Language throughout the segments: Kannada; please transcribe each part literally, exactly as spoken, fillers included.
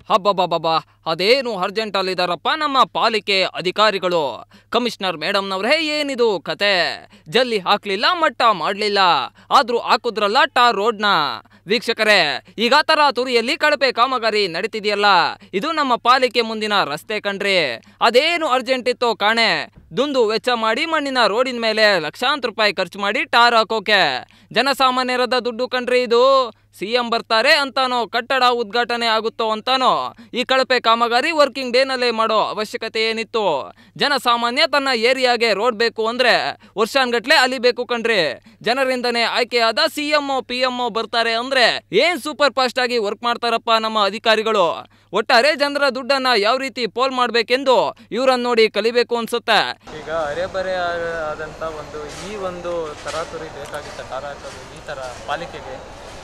ಹಬ್ಬಬ್ಬಬ್ಬ ಅದೇನು ಅರ್ಜೆಂಟ್ ಅಲ್ಲಿದಾರಪ್ಪ ನಮ್ಮ ಪಾಲಿಕೆ ಅಧಿಕಾರಿಗಳು. ಕಮಿಷನರ್ ಮೇಡಮ್ನವ್ರೇ, ಏನಿದು ಕತೆ? ಜಲ್ಲಿ ಹಾಕ್ಲಿಲ್ಲ, ಮಟ್ಟ ಮಾಡಲಿಲ್ಲ, ಆದ್ರೂ ಹಾಕುದ್ರಲ್ಲ ಟಾರ್ ರೋಡ್ನ. ವೀಕ್ಷಕರೇ, ಈಗ ತರಾತುರಿಯಲ್ಲಿ ಕಳಪೆ ಕಾಮಗಾರಿ ನಡೀತಿದೆಯಲ್ಲ, ಇದು ನಮ್ಮ ಪಾಲಿಕೆ ಮುಂದಿನ ರಸ್ತೆ ಕಣ್ರಿ. ಅದೇನು ಅರ್ಜೆಂಟ್ ಇತ್ತೋ ಕಾಣೆ, ದುಂದು ವೆಚ್ಚ ಮಾಡಿ ಮಣ್ಣಿನ ರೋಡಿನ ಮೇಲೆ ಲಕ್ಷಾಂತರ ರೂಪಾಯಿ ಖರ್ಚು ಮಾಡಿ ಟಾರ್ ಹಾಕೋಕೆ. ಜನಸಾಮಾನ್ಯರದ ದುಡ್ಡು ಕಣ್ರಿ ಇದು. ಸಿಎಂ ಬರ್ತಾರೆ ಅಂತಾನೋ, ಕಟ್ಟಡ ಉದ್ಘಾಟನೆ ಆಗುತ್ತೋ ಅಂತಾನೋ ಈ ಕಳಪೆ ಕಾಮಗಾರಿ ವರ್ಕಿಂಗ್ ಡೇನಲ್ಲೇ ಮಾಡೋ ಅವಶ್ಯಕತೆ ಏನಿತ್ತು? ಜನಸಾಮಾನ್ಯ ತನ್ನ ಏರಿಯಾಗೆ ರೋಡ್ ಬೇಕು ಅಂದ್ರೆ ವರ್ಷಾನ್ಗಟ್ಲೆ ಅಲಿಬೇಕು ಕಣ್ರಿ. ಜನರಿಂದನೇ ಆಯ್ಕೆಯಾದ ಸಿಎಂ ಪಿ ಎಂ ಬರ್ತಾರೆ ಅಂದ್ರೆ ಏನ್ ಸೂಪರ್ ಫಾಸ್ಟ್ ಆಗಿ ವರ್ಕ್ ಮಾಡ್ತಾರಪ್ಪ ನಮ್ಮ ಅಧಿಕಾರಿಗಳು. ಒಟ್ಟಾರೆ ಜನರ ದುಡ್ಡನ್ನ ಯಾವ ರೀತಿ ಪೋಲ್ ಮಾಡ್ಬೇಕೆಂದು ಇವರನ್ನ ನೋಡಿ ಕಲಿಬೇಕು ಅನ್ಸುತ್ತೆ. ಈಗ ಅರೆಬರೆ ಆದಂತ ಒಂದು ಈ ಒಂದು ತರಾತುರಿ ಬೇಕಾಗಿತ್ತ ಟಾರ್ ಹಾಕೋದು ಈ ತರ ಪಾಲಿಕೆಗೆ.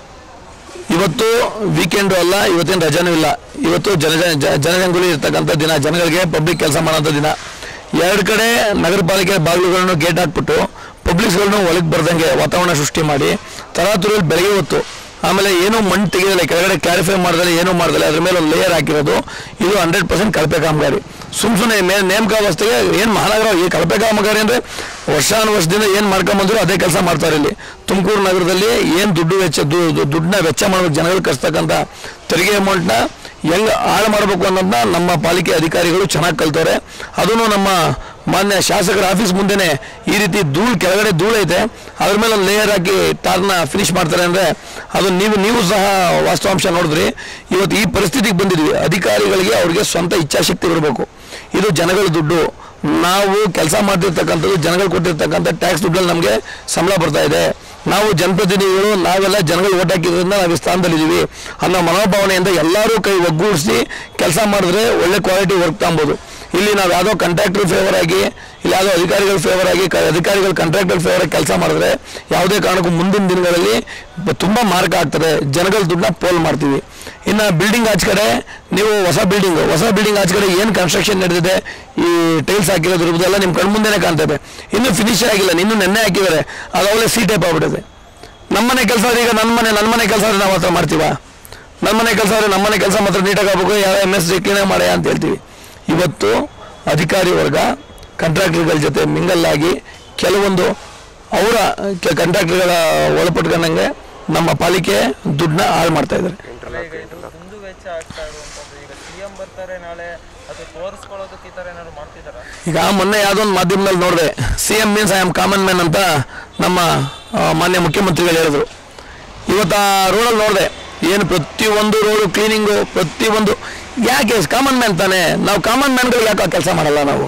ಇವತ್ತು ವೀಕೆಂಡು ಅಲ್ಲ, ಇವತ್ತಿನ ರಜಾನೂ ಇಲ್ಲ. ಇವತ್ತು ಜನ ಜನಜಂಗುಳಿ ಇರ್ತಕ್ಕಂಥ ದಿನ, ಜನಗಳಿಗೆ ಪಬ್ಲಿಕ್ ಕೆಲಸ ಮಾಡೋಂಥ ದಿನ. ಎರಡು ಕಡೆ ನಗರ ಪಾಲಿಕೆ ಬಾಗಿಲುಗಳನ್ನು ಗೇಟ್ ಹಾಕ್ಬಿಟ್ಟು ಪಬ್ಲಿಕ್ಸ್ಗಳನ್ನು ಒಳಗೆ ಬರ್ದಂಗೆ ವಾತಾವರಣ ಸೃಷ್ಟಿ ಮಾಡಿ ತರಾತುರಿಯಲ್ಲಿ ಬೆಳಗ್ಗೆ ಹೊತ್ತು ಆಮೇಲೆ ಏನೂ ಮಣ್ಣು ತೆಗೆದಲ್ಲ, ಕೆಳಗಡೆ ಕ್ಲಾರಿಫೈ ಮಾಡ್ದಲ್ಲ, ಏನೂ ಮಾಡ್ದಲ್ಲ, ಅದ್ರ ಮೇಲೆ ಒಂದು ಲೇಯರ್ ಹಾಕಿರೋದು. ಇದು ಹಂಡ್ರೆಡ್ ಪರ್ಸೆಂಟ್ ಕಳಪೆ ಕಾಮಗಾರಿ. ಸುಮ್ ಸುಮ್ಮನೆ ಮೇ ನೇಮಕಾವಸ್ಥೆಗೆ ಏನು ಮಹಾನಗರ ಈ ಕಳಪೆ ಕಾಮಗಾರಿ ಅಂದರೆ ವರ್ಷಾನು ವರ್ಷದಿಂದ ಏನು ಮಾಡ್ಕೊಂಬಂದ್ರು ಅದೇ ಕೆಲಸ ಮಾಡ್ತಾರೆ. ಇಲ್ಲಿ ತುಮಕೂರು ನಗರದಲ್ಲಿ ಏನು ದುಡ್ಡು ವೆಚ್ಚ ದುಡ್ಡನ್ನ ವೆಚ್ಚ ಮಾಡಬೇಕು, ಜನಗಳಿಗೆ ಕಳಿಸ್ತಕ್ಕಂಥ ತೆರಿಗೆ ಅಮೌಂಟ್ನ ಹೆಂಗೆ ಹಾಳು ಮಾಡಬೇಕು ಅನ್ನೋದನ್ನ ನಮ್ಮ ಪಾಲಿಕೆ ಅಧಿಕಾರಿಗಳು ಚೆನ್ನಾಗಿ ಕಲ್ತವ್ರೆ. ಅದನ್ನು ನಮ್ಮ ಮಾನ್ಯ ಶಾಸಕರ ಆಫೀಸ್ ಮುಂದೆನೇ ಈ ರೀತಿ ಧೂಳು, ಕೆಳಗಡೆ ಧೂಳು ಐತೆ, ಅದ್ರ ಮೇಲೆ ಒಂದು ಲೇಯರ್ ಹಾಕಿ ಟಾರ್ನ ಫಿನಿಶ್ ಮಾಡ್ತಾರೆ ಅಂದರೆ ಅದು ನೀವು ನೀವು ಸಹ ವಾಸ್ತವಾಂಶ ನೋಡಿದ್ರಿ. ಇವತ್ತು ಈ ಪರಿಸ್ಥಿತಿಗೆ ಬಂದಿದ್ವಿ. ಅಧಿಕಾರಿಗಳಿಗೆ ಅವ್ರಿಗೆ ಸ್ವಂತ ಇಚ್ಛಾಶಕ್ತಿ ಇರಬೇಕು. ಇದು ಜನಗಳ ದುಡ್ಡು, ನಾವು ಕೆಲಸ ಮಾಡ್ತಿರ್ತಕ್ಕಂಥದ್ದು ಜನಗಳು ಕೊಟ್ಟಿರ್ತಕ್ಕಂಥ ಟ್ಯಾಕ್ಸ್ ದುಡ್ಡಲ್ಲಿ ನಮಗೆ ಸಂಬಳ ಬರ್ತಾ ಇದೆ. ನಾವು ಜನಪ್ರತಿನಿಧಿಗಳು, ನಾವೆಲ್ಲ ಜನಗಳು ಓಟ್ ಹಾಕಿದ್ರಿಂದ ನಾವು ಈ ಸ್ಥಾನದಲ್ಲಿದ್ದೀವಿ ಅನ್ನೋ ಮನೋಭಾವನೆಯಿಂದ ಎಲ್ಲರೂ ಕೈ ಒಗ್ಗೂಡಿಸಿ ಕೆಲಸ ಮಾಡಿದ್ರೆ ಒಳ್ಳೆ ಕ್ವಾಲಿಟಿ ವರ್ಕ್ ತಗೊಬೋದು. ಇಲ್ಲಿ ನಾವು ಯಾವುದೋ ಕಾಂಟ್ರಾಕ್ಟರ್ ಫೇವರ್ ಆಗಿ, ಇಲ್ಲಿ ಯಾವುದೋ ಅಧಿಕಾರಿಗಳ ಫೇವರ್ ಆಗಿ, ಅಧಿಕಾರಿಗಳು ಕಾಂಟ್ರಾಕ್ಟರ್ ಫೇವರ್ ಆಗಿ ಕೆಲಸ ಮಾಡಿದ್ರೆ ಯಾವುದೇ ಕಾರಣಕ್ಕೂ ಮುಂದಿನ ದಿನಗಳಲ್ಲಿ ತುಂಬ ಮಾರ್ಕ್ ಆಗ್ತದೆ. ಜನಗಳ ದುಡ್ಡನ್ನ ಪೋಲ್ ಮಾಡ್ತೀವಿ. ಇನ್ನು ಬಿಲ್ಡಿಂಗ್ ಆಚೆ ಕಡೆ ನೀವು ಹೊಸ ಬಿಲ್ಡಿಂಗ್ ಹೊಸ ಬಿಲ್ಡಿಂಗ್ ಆಚೆ ಕಡೆ ಏನು ಕನ್ಸ್ಟ್ರಕ್ಷನ್ ನಡೆದಿದೆ, ಈ ಟೈಲ್ಸ್ ಹಾಕಿರೋದು ಇರೋದೆಲ್ಲ ನಿಮ್ಮ ಕಣ್ಮುಂದೆನೇ ಕಾಣ್ತದೆ. ಇನ್ನೂ ಫಿನಿಶ್ ಆಗಿಲ್ಲ, ಇನ್ನೂ ನೆನ್ನೆ ಹಾಕಿದ್ದಾರೆ, ಅದು ಅವಳೆ ಸಿ ಟೈಪ್ ಆಗ್ಬಿಟ್ಟಿದೆ. ನಮ್ಮನೆ ಕೆಲಸ ಈಗ ನನ್ನ ಮನೆ ನನ್ನ ಮನೆ ಕೆಲಸ ಆದರೆ ನಾವು ಹತ್ರ ಮಾಡ್ತೀವ? ನಮ್ಮ ಮನೆ ಕೆಲಸ ಆದರೆ ನಮ್ಮನೆ ಕೆಲಸ ಮಾತ್ರ ನೀಟಾಗಿ ಆಗ್ಬೇಕು, ಯಾವ ಎಮ್ ಎಸ್ ಕ್ಲೀನಾಗಿ ಮಾಡ ಅಂತ ಹೇಳ್ತೀವಿ. ಇವತ್ತು ಅಧಿಕಾರಿ ವರ್ಗ ಕಾಂಟ್ರಾಕ್ಟರ್ಗಳ ಜೊತೆ ಮಿಂಗಲ್ಲಾಗಿ ಕೆಲವೊಂದು ಅವರ ಕಾಂಟ್ರಾಕ್ಟರ್ಗಳ ಒಳಪಟ್ಕೊಂಡಂಗೆ ನಮ್ಮ ಪಾಲಿಕೆ ದುಡ್ಡನ್ನ ಹಾಳು ಮಾಡ್ತಾ ಇದ್ದಾರೆ. ದುಂದು ವೆಚ್ಚ ಆಗ್ತಾ ಇರುವಂತದ್ದು. ಈಗ ಸಿಎಂ ಬರ್ತಾರೆ ನಾಳೆ, ಅದು ತೋರಿಸ್ಕೊಳ್ಳೋದಕ್ಕೆ ಈ ತರ ಏನಾದ್ರು ಮಾಡ್ತಿದಾರ? ಈಗ ಮೊನ್ನೆ ಯಾವುದೋ ಒಂದು ಮಾಧ್ಯಮದಲ್ಲಿ ನೋಡಿದೆ, C M means I am common man ಅಂತ ನಮ್ಮ ಮಾನ್ಯ ಮುಖ್ಯಮಂತ್ರಿಗಳು ಹೇಳಿದ್ರು. ಇವತ್ತು ಆ ರೋಡಲ್ಲಿ ನೋಡಿದೆ, ಏನು ಪ್ರತಿಯೊಂದು ರೋಡು ಕ್ಲೀನಿಂಗು, ಪ್ರತಿಯೊಂದು. ಯಾಕೆ ಕಾಮನ್ ಮ್ಯಾನ್ ತಾನೆ, ನಾವು ಕಾಮನ್ ಮ್ಯಾನ್ಗಳಿಗೆ ಯಾಕೆ ಕೆಲಸ ಮಾಡಲ್ಲ? ನಾವು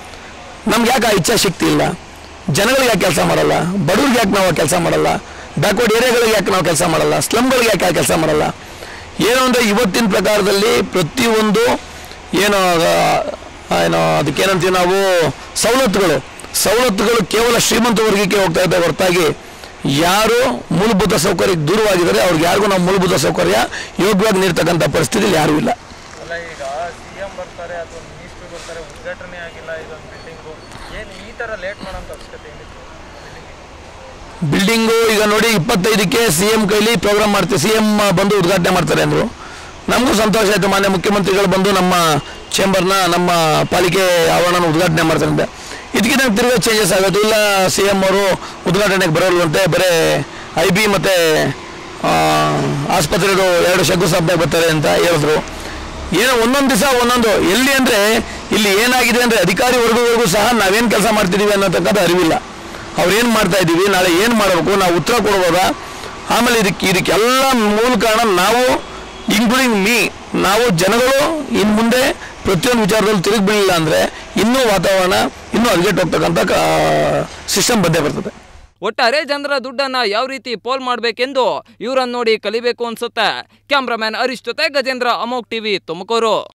ನಮ್ಗೆ ಯಾಕೆ ಆ ಇಚ್ಛಾಶಕ್ತಿ ಇಲ್ಲ? ಜನಗಳಿಗೆ ಯಾಕೆ ಕೆಲಸ ಮಾಡಲ್ಲ? ಬಡವ್ರಿಗೆ ಯಾಕೆ ನಾವು ಕೆಲಸ ಮಾಡಲ್ಲ? ಬ್ಯಾಕ್ವರ್ಡ್ ಏರಿಯಾಗಳಿಗೆ ಯಾಕೆ ನಾವು ಕೆಲಸ ಮಾಡಲ್ಲ? ಸ್ಲಮ್ಗಳಿಗೆ ಯಾಕೆ ಕೆಲಸ ಮಾಡಲ್ಲ? ಏನು ಅಂದರೆ ಇವತ್ತಿನ ಪ್ರಕಾರದಲ್ಲಿ ಪ್ರತಿಯೊಂದು ಏನು ಏನೋ ಅದಕ್ಕೇನಂತೀವಿ ನಾವು, ಸವಲತ್ತುಗಳು ಸವಲತ್ತುಗಳು ಕೇವಲ ಶ್ರೀಮಂತ ವರ್ಗಕ್ಕೆ ಹೋಗ್ತಾ ಇದ್ದ ಹೊರತಾಗಿ ಯಾರು ಮೂಲಭೂತ ಸೌಕರ್ಯಕ್ಕೆ ದೂರವಾಗಿದ್ದಾರೆ ಅವ್ರಿಗೆ ಯಾರಿಗೂ ನಾವು ಮೂಲಭೂತ ಸೌಕರ್ಯ ಯೋಗ್ಯವಾಗಿ ನೀಡ್ತಕ್ಕಂಥ ಪರಿಸ್ಥಿತಿಯಲ್ಲಿ ಯಾರೂ ಇಲ್ಲ. ಅಲ್ಲ, ಈಗ ಸಿಎಂ ಬರ್ತಾರೆ ಅಥವಾ ಮಿನಿಸ್ಟರ್ ಬರ್ತಾರೆ, ಉದ್ಘಾಟನೆ ಆಗಿಲ್ಲ ಇದೊಂದು ಬಿಲ್ಡಿಂಗು, ಏನು ಈ ಥರ ಲೇಟ್ ಮಾಡೋಂಥ ಅವಶ್ಯಕತೆ ಏನಿತ್ತು? ಬಿಲ್ಡಿಂಗು ಈಗ ನೋಡಿ ಇಪ್ಪತ್ತೈದಕ್ಕೆ ಸಿ ಎಂ ಕೈಲಿ ಪ್ರೋಗ್ರಾಮ್ ಮಾಡ್ತೀವಿ, ಸಿ ಎಂ ಬಂದು ಉದ್ಘಾಟನೆ ಮಾಡ್ತಾರೆ ಅಂದರು. ನಮಗೂ ಸಂತೋಷ ಆಯಿತು, ಮಾನ್ಯ ಮುಖ್ಯಮಂತ್ರಿಗಳು ಬಂದು ನಮ್ಮ ಚೇಂಬರ್ನ, ನಮ್ಮ ಪಾಲಿಕೆ ಆವರಣನ ಉದ್ಘಾಟನೆ ಮಾಡ್ತಾರೆ ಅಂತ. ಇದಕ್ಕೆ ನಂಗೆ ತಿರುಗಾ ಚೇಂಜಸ್ ಆಗೋದು ಇಲ್ಲ, ಸಿ ಎಂ ಅವರು ಉದ್ಘಾಟನೆಗೆ ಬರೋಲ್ವಂತೆ, ಬರೀ ಐ ಬಿ ಮತ್ತು ಆಸ್ಪತ್ರೆದು ಎರಡು ಶಂಕುಸ್ಥಾಪನೆ ಬರ್ತಾರೆ ಅಂತ ಹೇಳಿದ್ರು. ಏನೋ ಒಂದೊಂದು ದಿವಸ ಒಂದೊಂದು. ಎಲ್ಲಿ ಅಂದರೆ ಇಲ್ಲಿ ಏನಾಗಿದೆ ಅಂದರೆ ಅಧಿಕಾರಿ ವರ್ಗವರೆಗೂ ಸಹ ನಾವೇನು ಕೆಲಸ ಮಾಡ್ತಿದ್ದೀವಿ ಅನ್ನೋತಕ್ಕಂಥ ಅರಿವಿಲ್ಲ. ಅವ್ರೇನು ಮಾಡ್ತಾ ಇದ್ದೀವಿ, ನಾಳೆ ಏನು ಮಾಡಬೇಕು, ನಾವು ಉತ್ತರ ಕೊಡ್ಬೋದಾ? ಆಮೇಲೆ ಇದಕ್ಕೆ ಇದಕ್ಕೆಲ್ಲ ಮೂಲ ಕಾರಣ ನಾವು, ಇನ್ಕ್ಲೂಡಿಂಗ್ ಮೀ, ನಾವು ಜನಗಳು ಇನ್ನು ಮುಂದೆ ಪ್ರತಿಯೊಂದು ವಿಚಾರದಲ್ಲಿ ತಿರುಗಿ ಬೀಳಿಲ್ಲ ಅಂದರೆ ಇನ್ನೂ ವಾತಾವರಣ ಇನ್ನೂ ಅಲ್ಗೆಟ್ಟು ಹೋಗ್ತಕ್ಕಂಥ ಸಿಸ್ಟಮ್ ಬಂದೇ ಬರ್ತದೆ. ಒಟ್ಟಾರೆ ಜನರ ದುಡ್ಡನ್ನ ಯಾವ ರೀತಿ ಪೋಲ್ ಮಾಡಬೇಕೆಂದು ಇವರನ್ನ ನೋಡಿ ಕಲಿಬೇಕು ಅನ್ಸುತ್ತೆ. ಕ್ಯಾಮ್ರಾಮನ್ ಹರೀಶ್ ಜೊತೆ ಗಜೇಂದ್ರ, ಅಮೋಕ್ ಟಿವಿ, ತುಮಕೂರು.